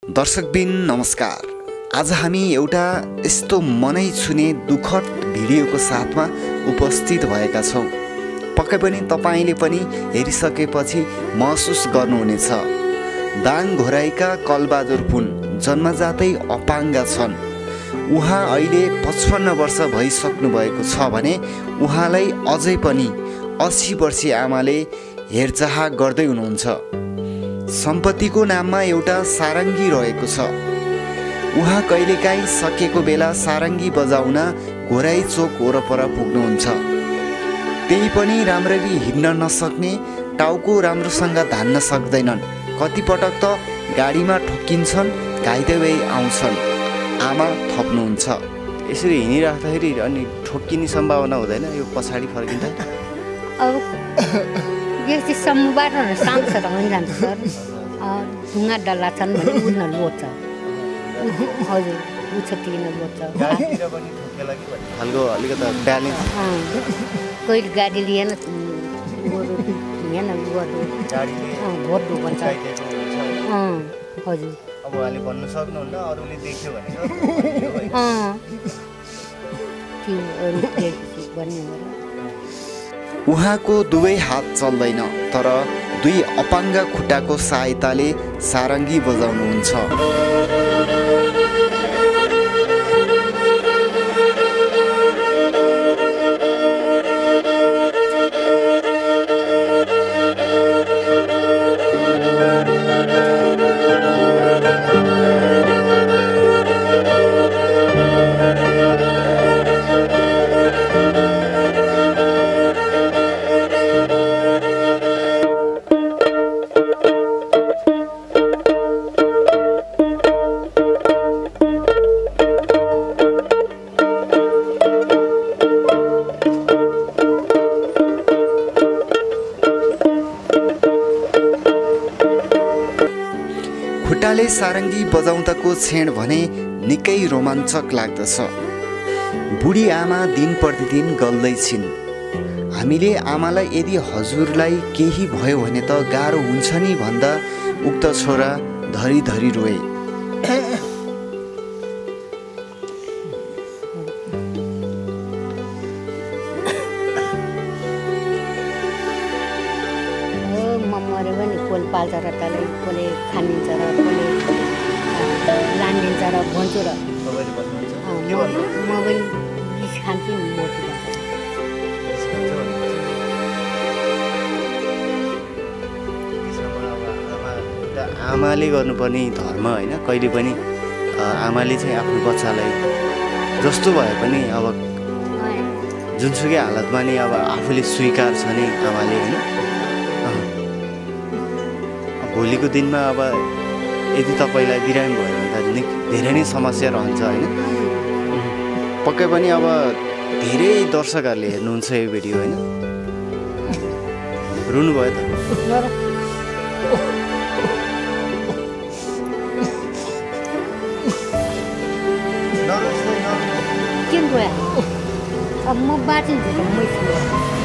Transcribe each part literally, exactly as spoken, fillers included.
दर्शकबिन नमस्कार। आज हामी एउटा यस्तो मनै छुने दुःखद भिडियोको साथमा उपस्थित भएका छौँ। पक्कै पनि तपाईले पनि हेरिसकेपछि महसुस गर्नुहुनेछ। दाङ घोराइका कलबहादुर पुन जन्मजातै अपाङ्ग छन्। उहाँ अहिले पचपन्न वर्ष भइसक्नु भएको छ भने उहाँलाई अझै पनि अस्सी वर्षीय आमाले हेरचाह गर्दै हुनुहुन्छ। सम्पत्तिको नाममा एउटा सारङ्गी रहेको छ। उहाँ कहिलेकाहीँ सकेको बेला सारङ्गी बजाउन घोराइ चोक वरपर पुग्नुहुन्छ। त्यही पनि राम्ररी हिँड्न नसक्ने, टाउको राम्रोसँग धान्न सक्दैनन्। कतिपटक त गाडीमा ठोक्किन्छन्, घाइते भई आउँछन्। आमा थप्नुहुन्छ। यसरी हिँडिराख्दाखेरि अनि ठोक्किने सम्भावना हुँदैन यो पछाडि फर्किँदा? अब यो चाहिँ समूहबाट सानो छ त पनि जान्छ सर। ढुङ्गा डल्ला छन् भने उड्न लोड्छ। हजुर उछिन लोड्छ। गाडीतिर पनि ठोकेला कि भन्ने खालको अलिकति ब्यालेन्स। कहिले गाडी लिएन लिएन गर्नु गाडीले भोट भन्छ। हजुर अब उहाँले भन्नु सक्नुहुन्न अरूले देख्यो भने उहाँको दुवै हात चल्दैन, तर दुई अपाङ्ग खुट्टाको सहायताले सारङ्गी बजाउनुहुन्छ। खुट्टाले सारङ्गी बजाउँदाको क्षण भने निकै रोमाञ्चक लाग्दछ। बुढी आमा दिन प्रतिदिन गल्दै छिन्। हामीले आमालाई यदि हजुरलाई केही भयो भने त गाह्रो हुन्छ नि भन्दा उक्त छोरा धरी धरी रोए। मरे पनि कोल पाल्छ र त्यसलाई कसले खानिन्छ र कसले लानिन्छ र भन्छु र म पनि बिस खान्छु नि मोटी आमाले गर्नुपर्ने धर्म होइन। कहिले पनि आमाले चाहिँ आफ्नो बच्चालाई जस्तो भए पनि अब जुनसुकै हालतमा नि अब आफूले स्वीकार्छ नि आमाले होइन। भोलिको दिनमा अब यदि तपाईँलाई बिरामी भयो भने त धेरै नै समस्या रहन्छ होइन। पक्कै पनि अब धेरै दर्शकहरूले हेर्नुहुन्छ यो भिडियो होइन। रुनुभयो त? किन गयो? अब म बाँचिन्छु त मै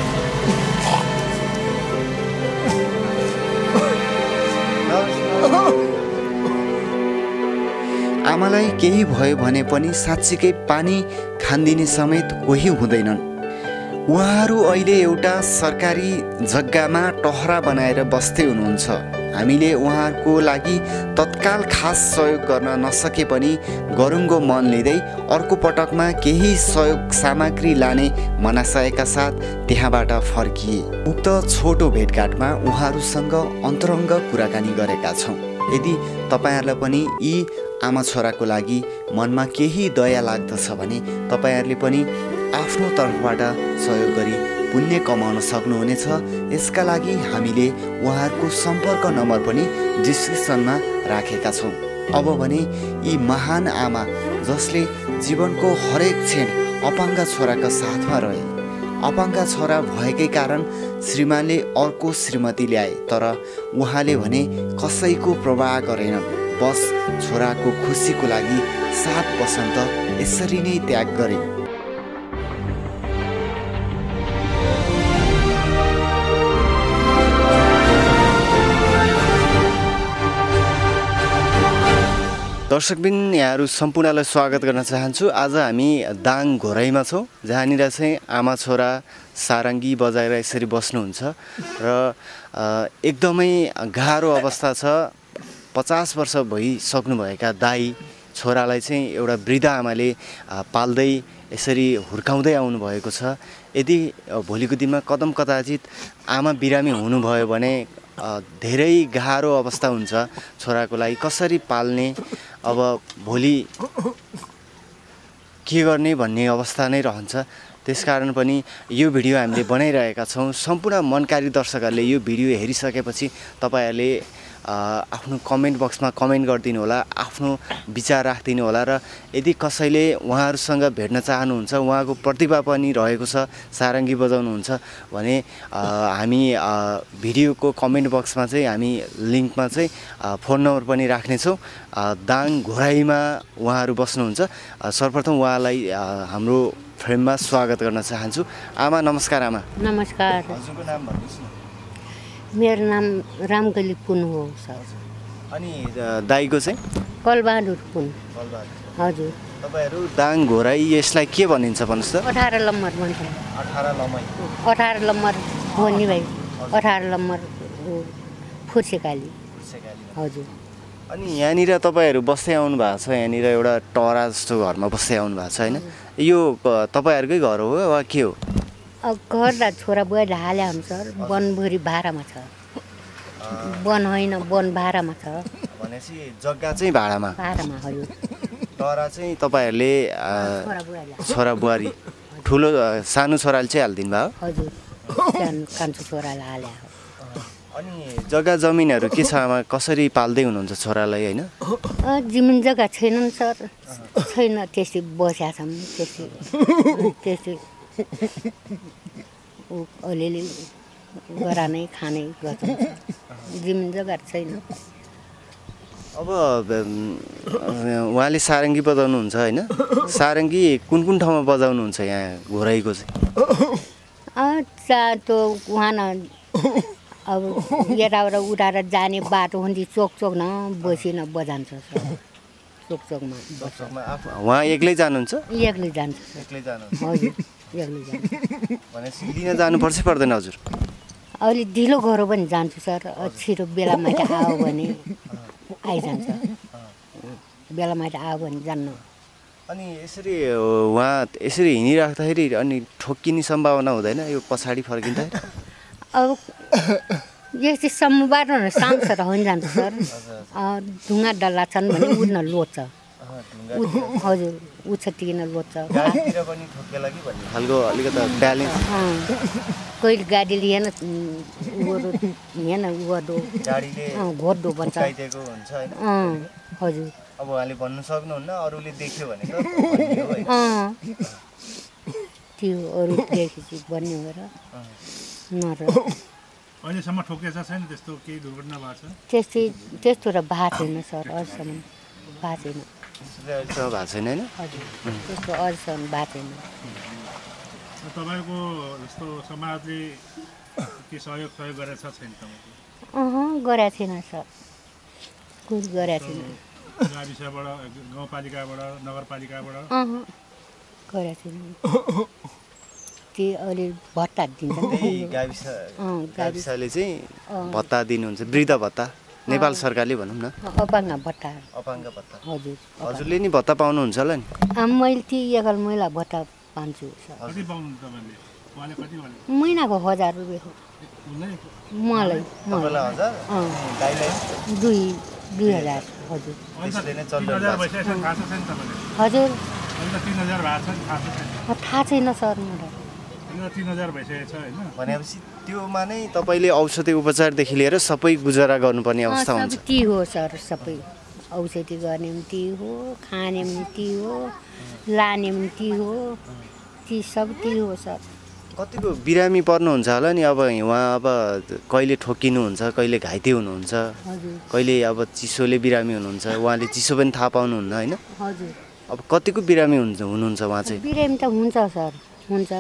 आमालाई केही भयो भने पनि साँच्चीकै पानी खानदिने समेत कोही हुँदैनन्। उहाँहरू अहिले एउटा सरकारी जग्गामा टहरा बनाएर बस्दै हुनुहुन्छ। हामीले उहाँहरूको लागि तत्काल खास सहयोग गर्न नसके पनि गरुङ्गो मन लिँदै अर्को पटकमा केही सहयोग सामग्री लाने मनासायका साथ त्यहाँबाट फर्किए। उक्त छोटो भेटघाटमा उहाँहरूसँग अन्तरङ्ग कुराकानी गरेका छौँ। यदि तपाईँहरूलाई पनि यी आमा छोराको लागि मनमा केही दया लाग्दछ भने तपाईँहरूले पनि आफ्नो तर्फबाट सहयोग गरी पुण्य कमाउन सक्नुहुनेछ। यसका लागि हामीले उहाँहरूको सम्पर्क नम्बर पनि डिस्क्रिप्सनमा राखेका छौँ। अब भने यी महान आमा जसले जीवनको हरेक क्षण अपाङ्ग छोराका साथमा रहे। अपाङ्ग छोरा भएकै कारण श्रीमानले अर्को श्रीमती ल्याए, तर उहाँले भने कसैको प्रवाह गरेनन्। बस छोराको खुसीको लागि सात वसन्त यसरी नै त्याग गरे। दर्शकबिन यहाँहरू सम्पूर्णलाई स्वागत गर्न चाहन्छु। आज हामी दाङ घोराइमा छौँ, जहाँनिर चाहिँ आमा छोरा सारङ्गी बजाएर यसरी बस्नुहुन्छ र एकदमै गाह्रो अवस्था छ। पचास वर्ष भइसक्नुभएका दाई छोरालाई चाहिँ एउटा वृद्ध आमाले पाल्दै यसरी हुर्काउँदै आउनुभएको छ। यदि भोलिको दिनमा कदम कदाचित आमा बिरामी हुनुभयो भने धेरै गाह्रो अवस्था हुन्छ छोराको लागि, कसरी पाल्ने, अब भोलि के गर्ने भन्ने अवस्था नै रहन्छ। त्यसकारण पनि यो भिडियो हामीले बनाइरहेका छौँ। सम्पूर्ण मनकारी दर्शकहरूले यो भिडियो हेरिसकेपछि तपाईँहरूले आफ्नो कमेन्ट बक्समा कमेन्ट गरिदिनु होला, आफ्नो विचार राखिदिनु होला र यदि कसैले उहाँहरूसँग भेट्न चाहनुहुन्छ, उहाँको प्रतिभा पनि रहेको छ, सारङ्गी बजाउनुहुन्छ भने हामी भिडियोको कमेन्ट बक्समा चाहिँ हामी लिङ्कमा चाहिँ फोन नम्बर पनि राख्नेछौँ। दाङ घोराइमा उहाँहरू बस्नुहुन्छ। सर्वप्रथम उहाँलाई हाम्रो फ्रेममा स्वागत गर्न चाहन्छु। आमा नमस्कार। आमा नमस्कार। हजुरको नाम भन्नुहोस् न। मेरो नाम रामगली पुन हो सर। अनि दाइको चाहिँ कलबहादुर पुन। कलबहादुर। हजुर। तपाईँहरू दाङ घोराइ यसलाई के भनिन्छ भन्नुहोस् त? अठार लम्बर भन्छ। अठार लम्बर अठार लम्बर हो नि भाइ, अठार लम्बर फुर्सेकाली। हजुर। अनि यहाँनिर तपाईँहरू बस्दै आउनु भएको छ, यहाँनिर एउटा टरा जस्तो घरमा बस्दै आउनु भएको छ होइन? यो तपाईँहरूकै घर हो वा के हो? घर र छोरा बुहारीले हाले हुन्छ सर। वनभरि भाडामा छ। वन होइन, वन भाडामा छ। भनेपछि जग्गा चाहिँ भाडामा? भाडामा। हजुर। टरा चाहिँ तपाईँहरूले छोरा बुहारी, ठुलो सानो छोराले चाहिँ हालिदिनु भयो? हजुर, सानो कान्छो छोरालाई हाले। अनि जग्गा जमिनहरू के छ आमा? कसरी पाल्दै हुनुहुन्छ छोरालाई होइन? जमिन जग्गा छैनन् सर, छैन। त्यसै बसेका छौँ, त्यसै त्यसै अलिअलि गरानै खानै गर्छौँ। जमिन जग्गा छैन। अब उहाँले सारङ्गी बजाउनुहुन्छ होइन? सारङ्गी कुन कुन ठाउँमा बजाउनुहुन्छ यहाँ घोराइको चाहिँ? चा त्यो उहाँ न अब यताबाट उठाएर जाने बाटो हुन्थ्यो, चोक चोक न बसिन बजान्छ सर। चोक चोकमा उहाँ एक्लै जानुहुन्छ? एक्लै जान्छ। एक्लै जानुहुन्छ? हजुर, एक्लै जान्छ। भनेपछि लिन जानुपर्छ पर्दैन हजुर? अहिले ढिलो गऱ्यो भने जान्छु सर। छिटो बेलामा आयो भने आइजान्छ, बेलामा आयो भने जान्न। अनि यसरी उहाँ यसरी हिँडिराख्दाखेरि अनि ठोक्किने सम्भावना हुँदैन यो पछाडि फर्किँदाखेरि? अब यस्तै सम्म बाटो सानो छ र होइन जान्छ सर। ढुङ्गा डल्ला छन् भने उड्न लोच्छ। हजुर, उछटिकन लोच्छ। खालको अलिकति ब्यालेन्स कहिले गाडी लिएन हेर्न गर्दो घोर्दो भन्छ। हजुर। अब उहाँले भन्नु सक्नुहुन्न, अरूले देख्यो भने त्यो अरू देखेपछि भन्ने हो र नर। अहिलेसम्म ठोकेछ छैन त्यस्तो केही दुर्घटना भएको छ? त्यस्तै त्यस्तो र भएको छैन सर, अहिलेसम्म भएको छैन। भएको छैन होइन? हजुर, त्यस्तो अहिलेसम्म भएको छैन। तपाईँको जस्तो समाजले के सहयोग सहयोग गरेछ छैन तपाईँको? अह गरेको छैन सर, कुछ गरेको छैन। गाविसबाट, गाउँपालिकाबाट, नगरपालिकाबाट? अह गरेको छैन। त्यो अहिले भत्ता दिन्छ नि गाविस गाविसले चाहिँ भत्ता दिनुहुन्छ, वृद्ध भत्ता, नेपाल सरकारले भनौँ न। अपाङ्ग भत्ता। अपाङ्ग भत्ता। हजुर। हजुरले नि भत्ता पाउनुहुन्छ होला नि? मैले त्यो एकल महिला भत्ता पाउँछु सर। कति पाउनुहुन्छ तपाईँले? उहाँले कति भने? महिनाको हजार रुपियाँ हो मलाई। मलाई हजार? दुई दुई हजार। हजुर। हजुर थाहा छैन सर मलाई। तीन हजार भइसकेको छ होइन? भनेपछि त्योमा नै तपाईँले औषधि उपचारदेखि लिएर सबै गुजारा गर्नुपर्ने अवस्था हुन्छ? ती हो सर, सबै औषधि गर्ने पनि ती हो, खाने पनि ती हो, लाने पनि ती हो, ती सब ती हो सर। कतिको बिरामी पर्नुहुन्छ होला नि अब उहाँ? अब कहिले ठोकिनुहुन्छ, कहिले घाइते हुनुहुन्छ, कहिले अब चिसोले बिरामी हुनुहुन्छ, उहाँले चिसो पनि थाहा पाउनुहुन्न होइन? हजुर। अब कतिको बिरामी हुन्छ हुनुहुन्छ उहाँ चाहिँ? बिरामी त हुन्छ सर, हुन्छ।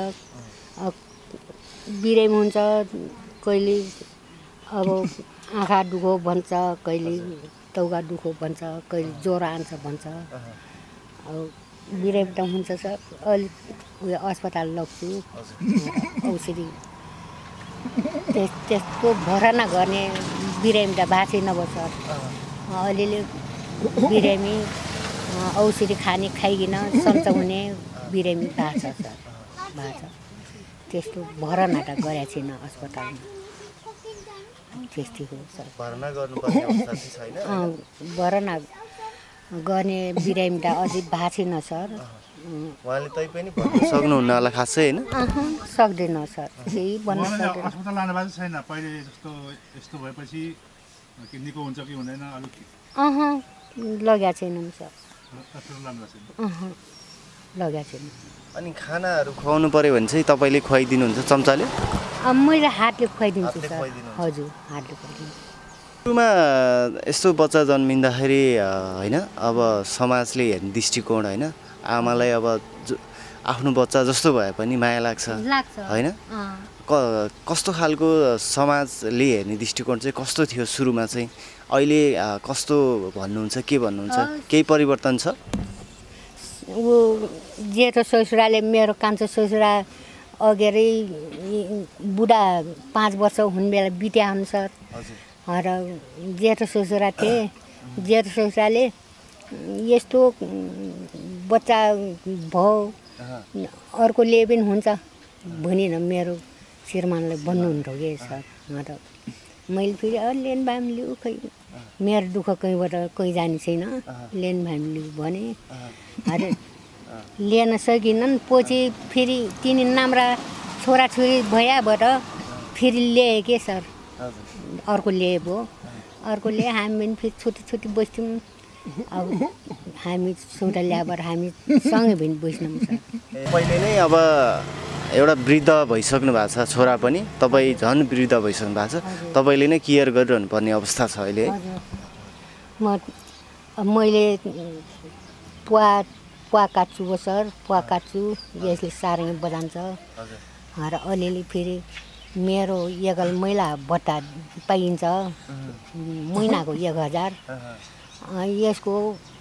बिरामी हुन्छ, कहिले अब आँखा दुखो भन्छ, कहिले टाउका दुखो भन्छ, कहिले ज्वरो आउँछ भन्छ। अब बिरामी हुन्छ सर, अलिक उयो अस्पताल लग्छु, औषधि त्यस त्यस्तो भरना गर्ने बिरामी त भएको छैन भयो सर। अलिअलि बिरामी औषधि खाने खाइकन सन्चो हुने बिरामी भएको छ सर, भएको छ। त्यस्तो भरना त गरेको छैन अस्पतालमा, त्यस्तै हो सर। भर्ना गर्नुपर्ने अवस्था चाहिँ छैन। भरना गर्ने बिरामी त अझै भएको छैन सर। उहाँले तै पनि भन्न सक्नुहुन्न होला खासै होइन? सक्दैन सर, केही भन्न सक्दैन। अस्पताल लानु भएको छैन पहिले जस्तो? यस्तो भएपछि कि निको हुन्छ कि हुँदैन अलिक? अह लगेको छैनौँ सर, अस्पताल लानु भएको छैन। अह लगेको छैन। अनि खानाहरू खुवाउनु पर्यो भने चाहिँ तपाईँले खुवाइदिनुहुन्छ चम्चाले? अब मैले हातले खुवाइदिन्छु हातले सर। खुवाइदिनुहुन्छ? हजुर, हातले खुवाइदिन्छु। सुरुमा यस्तो बच्चा जन्मिँदाखेरि होइन, अब समाजले हेर्ने दृष्टिकोण होइन, आमालाई अब आफ्नो बच्चा जस्तो भए पनि माया लाग्छ लाग्छ होइन? क कस्तो खालको समाजले हेर्ने दृष्टिकोण चाहिँ कस्तो थियो सुरुमा चाहिँ? अहिले कस्तो भन्नुहुन्छ, के भन्नुहुन्छ? केही परिवर्तन छ? ऊ जेठो ससुराले मेरो कान्छो ससुरा अगाडि बुढा पाँच वर्ष हुने बेला बित्या हुन् सर। र जेठो ससुरा थिए, जेठो ससुराले यस्तो बच्चा भयो अर्कोले पनि हुन्छ भनिन मेरो श्रीमानले भन्नुहुन्थ्यो कि सर। र मैले फेरि अरू लेन भाम लिऊ, खै मेरो दुःख कहीँबाट कहीँ जाने छैन, लेन भाम लिऊ भने। अरे लिन सकिनन्, पछि फेरि तिनी नाम्रा छोराछोरी भएबाट फेरि ल्याए के सर, अर्को ल्याए भयो। अर्को ल्याए, हामी पनि फेरि छुट्टी छुट्टी बस्थ्यौँ। अब हामी सुटा ल्याएर हामी सँगै पनि बस्नौँ सर। पहिले नै अब एउटा वृद्ध भइसक्नु भएको छ छोरा पनि, तपाईँ झन् वृद्ध भइसक्नु भएको छ, तपाईँले नै केयर गरिरहनु पर्ने अवस्था छ अहिले है? म मैले पुवा पुवा काट्छु हो सर, पुवा काट्छु, यसले सारङ्गी बजान्छ। र अलिअलि फेरि मेरो एकल महिला भत्ता पाइन्छ महिनाको एक हजार। यसको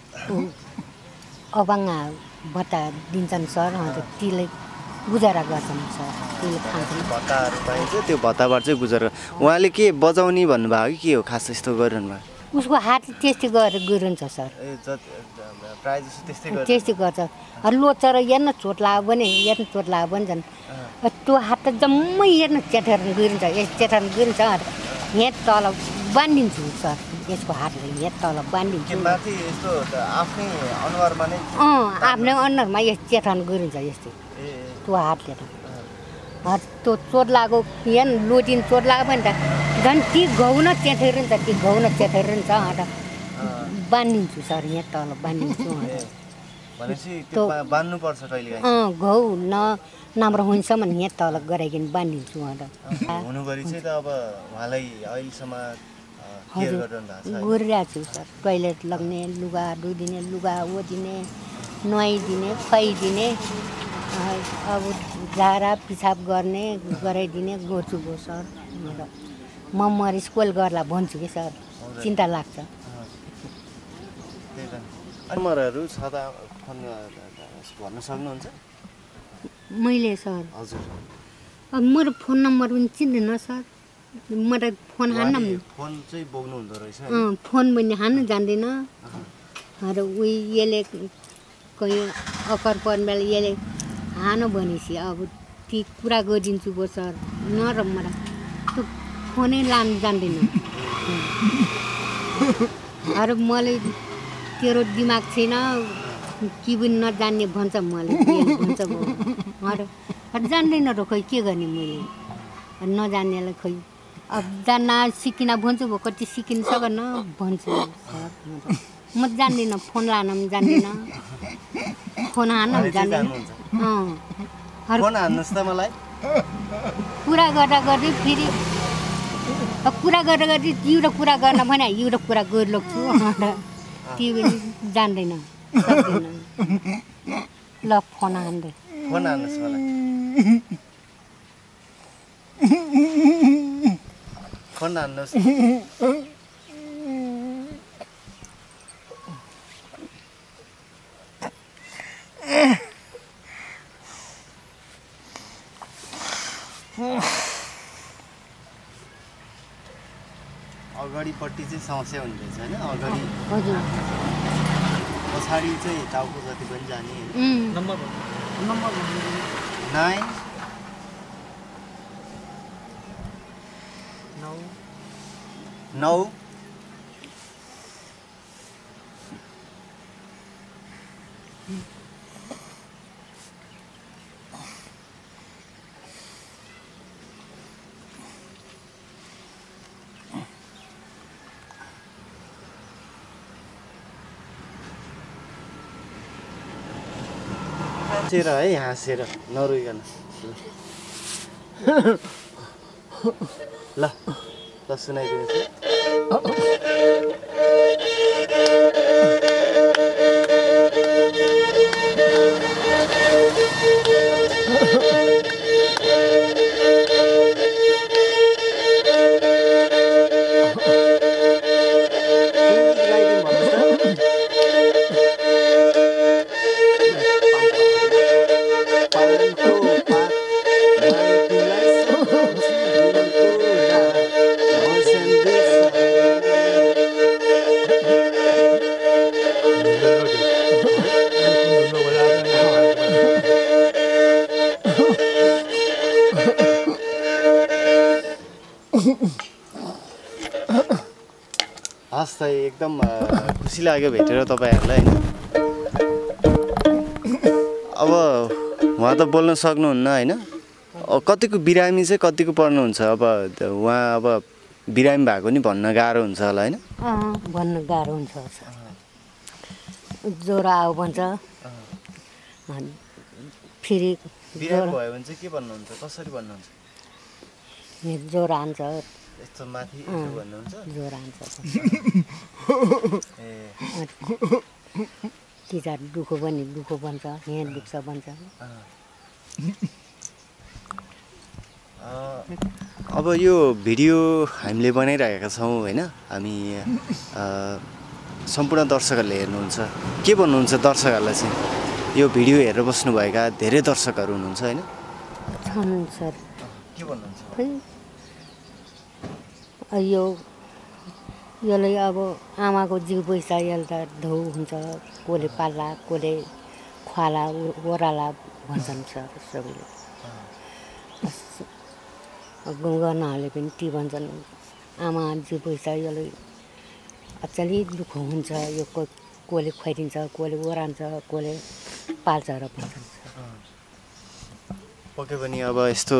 अपाङ्ग भत्ता दिन्छन् सर, अन्त त्यसले गुजारा गर्छन् सर, त्यसले खान्छन्। भत्ताहरू पाइन्छ, त्यो भत्ताबाट चाहिँ गुजारा। उहाँले के बजाउने भन्नुभयो कि के हो खास यस्तो गरिरहनु भयो? उसको हात त्यस्तै गरेर गइरहन्छ सर, प्रायः जस्तो त्यस्तै गर्छ। त्यस्तै गर्छ। लोचेर हेर्न चोट लाग्यो भने, हेर्न चोट लाग्यो भने झन् त्यो हात त जम्मै हेर्न चेठेर गइरहन्छ, यस चेठेर गइरहन्छ। यहाँ तल बाँधिदिन्छु सर, यसको हातले यहाँ तल बाँधिदिन्छु। माथि यस्तो आफ्नै अनुहारमा नै? अँ, आफ्नै अनुहारमा यस चेठन गइरहन्छ यस्तै त्यो हातले त। त्यो चोट लाग्यो यहाँ लोटिन चोट लाग्यो भने त झन् ती घाउ न चेठेर हुन्छ, ती घाउ न चेठेर हुन्छ। अन्त बाँधिदिन्छु सर, यहाँ तल बाँधिदिन्छु। त्यो बाँध्नुपर्छ कहिले? अँ, घाउ न नम्रो हुन्छसम्म यहाँ तल गराइकन बाँधिदिन्छु। अन्त हुनुगरी चाहिँ त अब उहाँलाई अहिलेसम्म केयर गरिरहनु भएको छ? गरिरहेको छु सर, टोइलेट लग्ने, लुगा धुइदिने, लुगा ओदिने, नुहाइदिने, खुवाइदिने, अब झारा पिसाब गर्ने गराइदिने गर्छु गो सर। म मरि स्कुल गर्ला भन्छु कि सर, चिन्ता लाग्छ। नम्बरहरू छ त फोन भन्न सक्नुहुन्छ? मैले सर हजुर, अब मेरो फोन नम्बर पनि चिन्दैन सर, म त फोन हान्न फोन चाहिँ बोक्नु हुँदो रहेछ? अँ, फोन पनि हान्न जान्दिनँ। र उही यसले कहीँ अकर पर्ने बेला यसले हानो भनेपछि अब ती कुरा गरिदिन्छु गो सर। न र मलाई त्यो फोनै लानु जान्दिनँ। अरू मैले तेरो दिमाग छैन कि पनि नजान्ने भन्छ, मलाई भन्छ अरू जान्दैन र खोइ के गर्ने मैले नजान्नेलाई। खोइ अब जान्न सिकिन भन्छु भयो, कति सिकिन सकेन भन्छु सर। म जान्दिनँ, फोन लान पनि जान्दिनँ, फोन हान्न पनि जान्दिनँ। अँ, फोन हान्नुहोस् त मलाई। कुरा गर्दा गर्दै फेरि कुरा गर्दा गर्दै एउटा कुरा गर्न भने एउटा कुरा गरिलोक्छु। त्यो पनि जान्दैन सक्दैन। ल फोन हान्दै फोन हान्नुहोस् मलाई, फोन हान्नुहोस्। अगाडिपट्टि चाहिँ समस्या हुने रहेछ होइन अगाडि हजुर पछाडि चाहिँ टाउको जति पनि जाने नम्बर नम्बर नाइन नौ हाँसेर है हाँसेर नरोइकन ल ल सुनाइदिनुहोस् हस् त एकदम खुसी लाग्यो भेटेर तपाईँहरूलाई होइन अब उहाँ त बोल्न सक्नुहुन्न होइन कतिको बिरामी चाहिँ कतिको पर्नुहुन्छ अब उहाँ अब बिरामी भएको नि भन्न गाह्रो हुन्छ होला होइन भन्न गाह्रो हुन्छ ज्वरो आयो भन्छ फेरि बिरामी भयो भने चाहिँ के भन्नुहुन्छ कसरी भन्नुहुन्छ ज्वरो आन्छ यस्तो माथि यसो भन्नुहुन्छ ज्वरो आन्छ ए तिजा दुःख पनि दुःख भन्छ यहाँ दुख्छ भन्छ अब यो भिडियो हामीले बनाइरहेका छौँ होइन हामी सम्पूर्ण दर्शकहरूले हेर्नुहुन्छ के भन्नुहुन्छ दर्शकहरूलाई चाहिँ यो भिडियो हेरेर बस्नुभएका धेरै दर्शकहरू हुनुहुन्छ होइन छन् सर के भन्नुहुन्छ यो यसले अब आमाको जिउ पैसा यसले त धौ हुन्छ कसले पाल्ला कसले खुवाला ओह्राला भन्छन् सर सबैले गाउँघरनाहरूले पनि ती भन्छन् आमा जिउ पैसा यसले अचेली दुःख हुन्छ यो कसले खुवाइदिन्छ कसले ओह्रान्छ कसले पाल्छ र भन्छन् पक्कै पनि अब यस्तो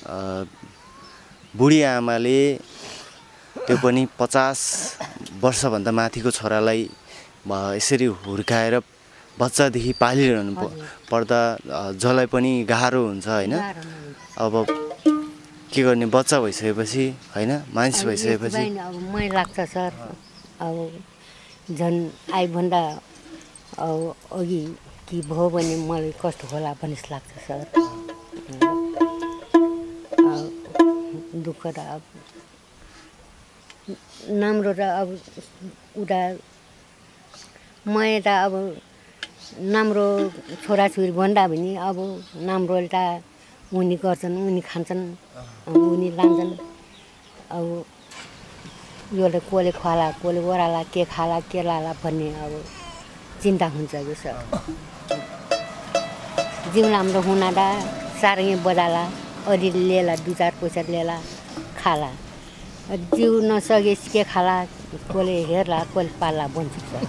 बुढी आमाले त्यो पनि पचास वर्षभन्दा माथिको छोरालाई यसरी हुर्काएर बच्चादेखि पालिरहनु पर्दा जसलाई पनि गाह्रो हुन्छ होइन अब के गर्ने बच्चा भइसकेपछि होइन मानिस भइसकेपछि अब मै लाग्छ सर अब झन् आइभन्दा अब अघि कि भयो भने मलाई कस्तो होला भन्ने लाग्छ सर दुःख त अब राम्रो त अब उता मैं त अब राम्रो छोराछोरी भन्दा पनि अब राम्रो त उनी गर्छन् उनी खान्छन् उनी लान्छन् अब योले कसले खुवाला कसले ओह्राला के खाला के लाला भन्ने अब चिन्ता हुन्छ यो सर जिउ राम्रो हुना त साह्रै बजाला अलिअलि लिएला दुई चार पैसा लिएला खाला जिउ नसके के खाला कसले हेर्ला कसले पाल्ला भन्छ सर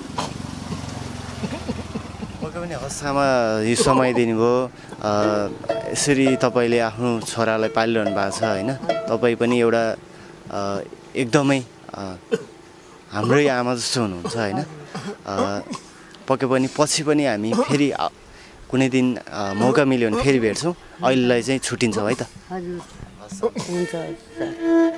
पक्कै पनि हस्तामा यो समय दिनुभयो यसरी तपाईँले आफ्नो छोरालाई पालिरहनु भएको छ होइन तपाईँ पनि एउटा एकदमै हाम्रै आमा जस्तो हुनुहुन्छ होइन पक्कै पनि पछि पनि हामी फेरि कुनै दिन मौका मिल्यो भने फेरि भेट्छौँ अहिलेलाई चाहिँ छुट्टिन्छौँ है त हजुर हुन्छ सर